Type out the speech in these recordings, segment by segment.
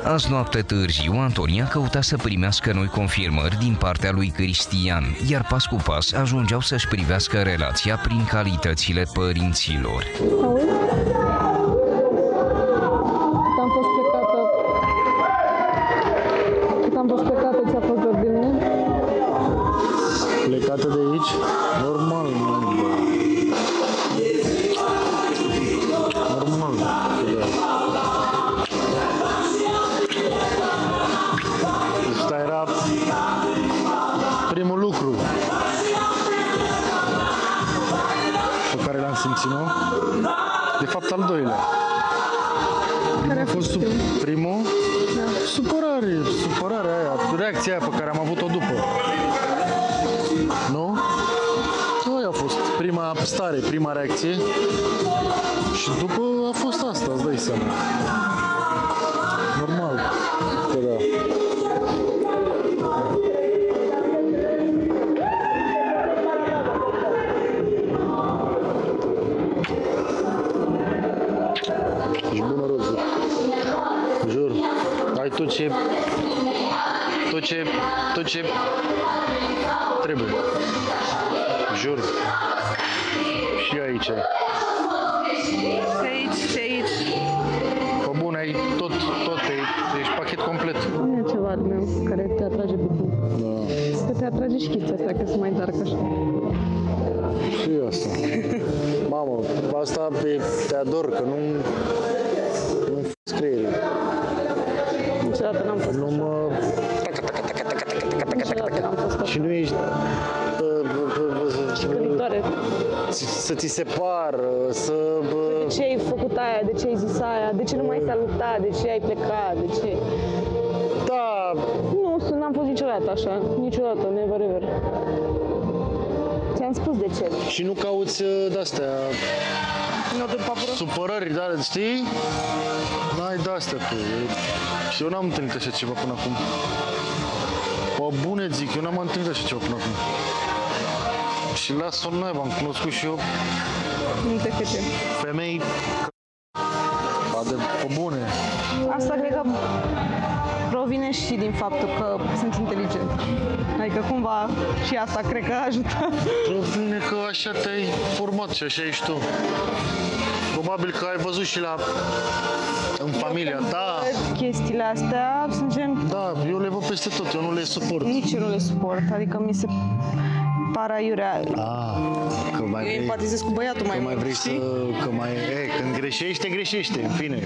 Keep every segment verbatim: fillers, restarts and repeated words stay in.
Azi noapte târziu, Antonia căuta să primească noi confirmări din partea lui Cristian, iar pas cu pas ajungeau să-și privească relația prin calitățile părinților. Auzi? Cât am fost plecată... Cât am fost plecată, ți-a fost de bine? Plecată de aici? Normal, normal. Asta era primul lucru pe care l-am simțit, nu? De fapt, al doilea. Care a fost sub primul? Da. Supărare, supărarea aia, reacția aia pe care am avut-o după. Nu? Aia a fost prima stare, prima reacție. Și după a fost asta, îți dai seama. Normal. Că da. Ești bună, Rozu. Jur. Ai tot ce... Tot ce... Tot ce... trebuie. Jur. Și aici ai. Și aici, și aici. Pe bune, ai tot, tot, e, ești pachet complet. Nu e ceva al meu care te atrage pe tine. Da. Că te atrage și chestia asta, că sunt mai dark așa. Și asta. Mamă, asta pe, te ador, că nu... Nu scrie. Niciodată n-am fost Nu așa. mă... Niciodată n-am fost așa. Și nu ești... Călitoare. Să ți se pară, să... De ce ai făcut aia? De ce ai zis aia? De ce nu mai salutat? De ce ai plecat? De ce? Da, Nu, n-am fost niciodată așa. Niciodată, never ever. Ți-am spus de ce. și nu cauți de-astea... Nu de papură? Supărări, dar știi? N-ai de-astea tu. Și eu n-am întâlnit așa ceva până acum. Pe bune zic, eu n-am întâlnit așa ceva până acum. Și las-o naiba, am cunoscut și eu Nu te fete. femei de pe bune. Asta cred că provine și din faptul că sunt inteligent. Adică cumva și asta cred că ajută. Provine că așa te-ai format și așa ești tu. Probabil că ai văzut și la... în familia ta. Chestiile astea sunt gen... Da, eu le văd peste tot, eu nu le suport. Nici eu nu le suport. Adică mi se pare aiurea. Ah, că mai Eu vrei, empatizez cu băiatul mai că mult, mai vrei să... știi? Că mai... E, când greșește, greșește, în fine.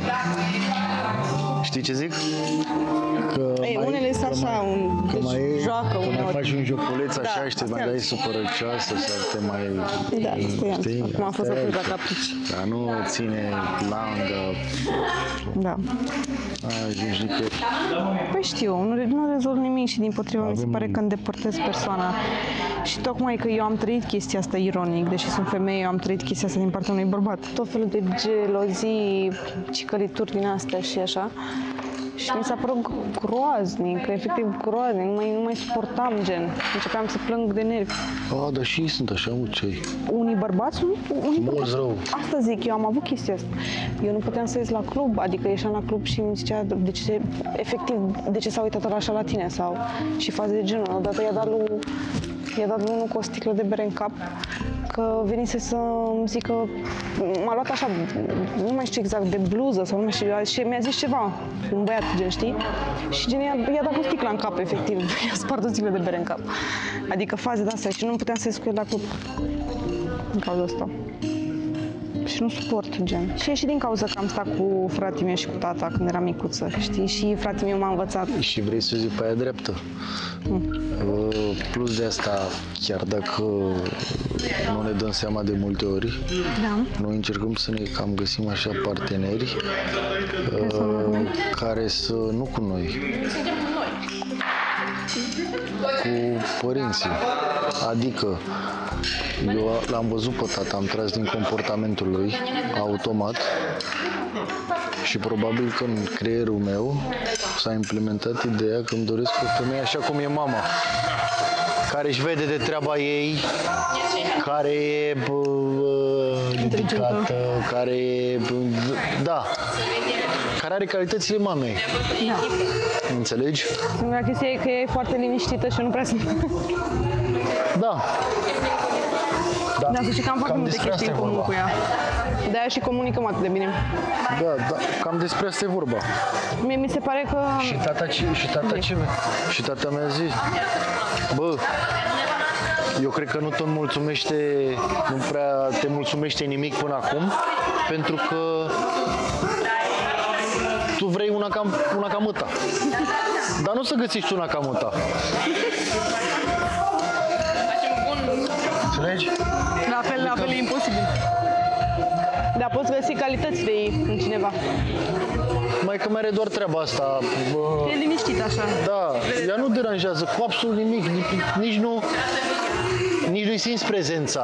Știi ce zic? Că Ei, mai- unele sunt că așa, mai- un, că deci mai, joacă că mai uneori. faci un joculeț așa Da, și te astea mai dai sunt. supărăcioasă sau te mai... Da, știi? Acum am fost Astea atât la sunt. caprici. Dar nu ține langă, Da. ajungi nicăieri. Păi știu, nu, re- nu rezolv nimic și din potrivă mi se Avem- pare că îndepărtez persoana. Și tocmai că eu am trăit chestia asta ironic, deși sunt femeie, eu am trăit chestia asta din partea unui bărbat. Tot felul de gelozii, cicălituri din astea și așa. Și mi s-a părut groaznic, efectiv groaznic, nu mai, nu mai suportam, gen. Începeam să plâng de nervi. A, dar și ei sunt așa, mă, ce Unii bărbați, unii Mulți bărbați. rău. Asta zic, eu am avut chestia asta. Eu nu puteam să ies la club, adică ieșeam la club și îmi zicea, de ce, efectiv, de ce s-a uitat ăla așa la tine sau și faze de genul. Odată i-a dat lui, i-a dat lui unul cu o sticlă de bere în cap, că venise să-mi zică, m-a luat așa, nu mai știu exact, de bluză sau nu mai știu, și mi-a zis ceva, un băiat, gen, știi? Și gen, i-a, i-a dat cu sticla în cap, efectiv, i-a spart o sticlă de bere în cap. Adică faze de-astea și nu puteam să ies cu el la club din cauza asta. Și nu suport, gen. Și e și din cauza că am stat cu fratele meu și cu tata când eram micuță, știi? Și fratele meu m-a învățat. Și vrei să zic pe aia dreaptă. Mm. Uh, Plus de asta, chiar dacă nu ne dăm seama de multe ori, Da. noi încercăm să ne cam găsim așa parteneri să nu cu noi. care să, nu cu noi, cu părinții. Adică, eu l-am văzut pe tata, am tras din comportamentul lui, automat, și probabil că în creierul meu s-a implementat ideea că îmi doresc o femeie așa cum e mama, care își vede de treaba ei, care e bă, dedicată, care e, da, care are calitățile mamei. Da. Înțelegi? Singura chestie e că e foarte liniștită și eu nu prea sunt. Da. Da, Dar să știi că am foarte multe chestii în comun cu ea. De-aia și comunicăm atât de bine. Da, da, cam despre asta e vorba. Mie mi se pare că... Și tata ce, și tata ce, și tata mi-a zis, bă, eu cred că nu te mulțumește, nu prea te mulțumește nimic până acum, pentru că tu vrei una ca, una ca măta. Dar nu o să găsești una ca măta. Înțelegi? La fel, la fel e imposibil. Dar poți găsi calitățile ei în cineva. Mai că mai are doar treaba asta. Bă, E liniștit așa. da, ea nu deranjează cu absolut nimic, nici nu, nici nu-i simți prezența.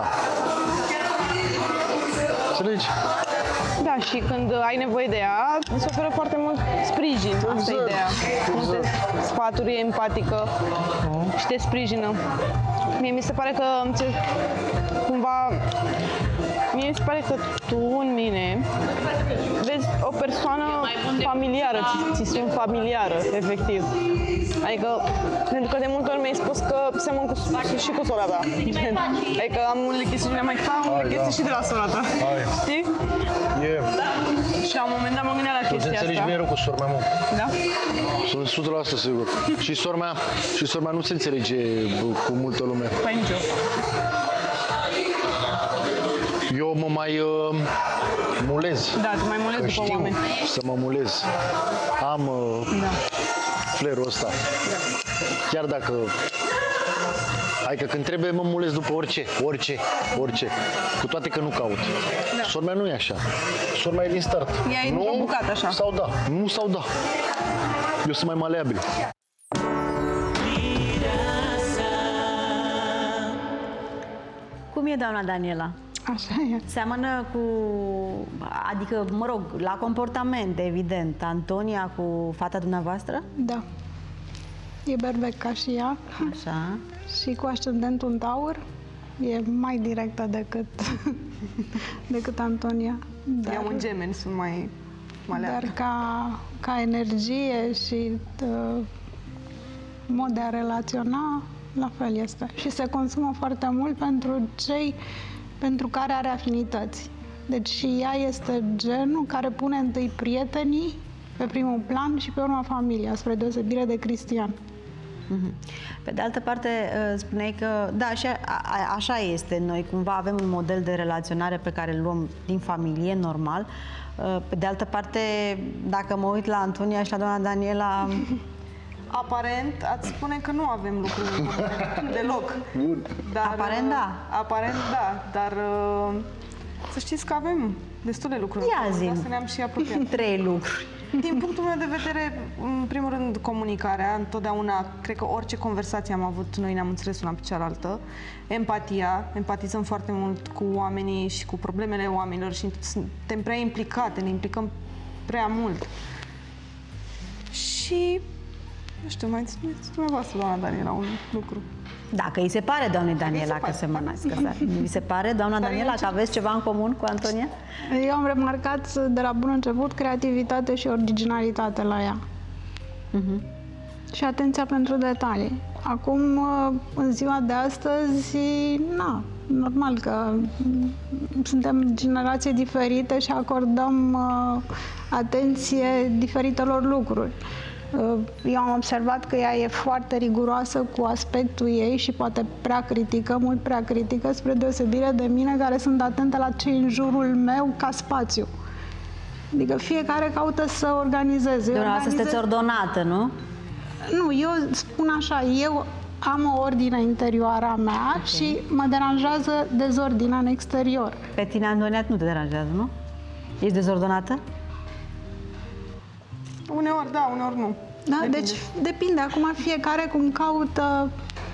Înțelegi? Da, și când ai nevoie de ea, îți oferă foarte mult sprijin. Asta e Exact, ideea. Multe exact. sfaturi, e empatică și te sprijină. Mie mi se pare că ți- cumva mie mi se pare că tu în mine vezi o persoană familiară, ți, ți sunt familiară, efectiv. Adică, pentru că de multe ori mi-ai spus că semăn cu, și cu sora ta. Adică am unele chestii de la mai am unele chestii și de la sora ta. Hai. Știi? E. Și la un moment dat mă gândeam la Tu te chestia înțelegi asta. bine rău cu sora mea, mă. Da? Sunt o sută la sută sigur. Și sora mea, și sora mea nu se înțelege bă, cu multă lume. Păi nici eu. Eu mă mai uh, mulez. Da, te mai mulezi Că după știu oameni. să mă mulez. Am uh, Da. flair-ul ăsta. Chiar dacă... Adică când trebuie mă mulez după orice, orice, orice. Cu toate că nu caut. Da. Sora mea nu e așa. Sora mea e din start. Ea e într-o bucată așa. Sau da. Nu sau da. Eu sunt mai maleabil. Cum e doamna Daniela? Așa e. Seamănă cu, adică, mă rog, la comportament, evident, Antonia cu fata dumneavoastră? Da. E berbec ca și ea Așa. și cu ascendentul în taur e mai directă decât, decât Antonia. Dar, Eu în gemeni sunt mai maleabilă. dar ca, ca energie și uh, mod de a relaționa, la fel este. Și se consumă foarte mult pentru cei pentru care are afinități. Deci și ea este genul care pune întâi prietenii pe primul plan și pe urma familia, spre deosebire de Cristian. Pe de altă parte, spuneai că, da, așa, a, așa este, noi cumva avem un model de relaționare pe care îl luăm din familie, normal. Pe de altă parte, dacă mă uit la Antonia și la doamna Daniela, Aparent, ați spune că nu avem lucruri în comun, deloc. Dar, Aparent, da. Aparent, da, dar uh, să știți că avem destule lucruri. ia zi, Să ne-am și apropiat. trei lucruri. Din punctul meu de vedere, în primul rând, comunicarea, întotdeauna, cred că orice conversație am avut, noi ne-am înțeles una pe cealaltă. Empatia, empatizăm foarte mult cu oamenii și cu problemele oamenilor și suntem prea implicate, ne implicăm prea mult. Și, nu știu, mai spuneți dumneavoastră, doamna Daniela, un lucru. Dacă îi se pare, doamnei Daniela, pare. că se mănăsc. Vi se pare, doamna Daniela, că aveți ceva în comun cu Antonia? Eu am remarcat de la bun început creativitate și originalitate la ea. Uh-huh. Și atenția pentru detalii. Acum, în ziua de astăzi, na, normal că suntem generații diferite și acordăm uh, atenție diferitelor lucruri. Uh, eu am observat că ea e foarte riguroasă cu aspectul ei și poate prea critică, mult prea critică, spre deosebire de mine, care sunt atentă la ce în jurul meu ca spațiu. Adică fiecare caută să organizeze. Eu Dumneavoastră sunteți organizez- ordonată, nu? Nu, eu spun așa, eu am o ordine interioară a mea okay. și mă deranjează dezordinea în exterior. Pe tine, Antonia, nu te deranjează, nu? Ești dezordonată? Uneori da, uneori nu. Da? Depinde. Deci depinde, acum fiecare cum caută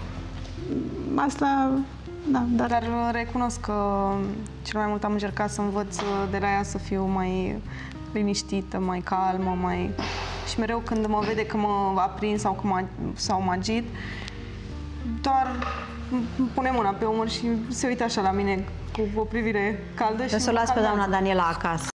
asta, da, dar... Dar recunosc că cel mai mult am încercat să învăț de la ea să fiu mai liniștită, mai calmă, mai... Și mereu când mă vede că mă aprind sau că mă, sau mă agit, doar îmi pune mâna pe umăr și se uită așa la mine cu o privire caldă și Să o las pe doamna Daniela acasă.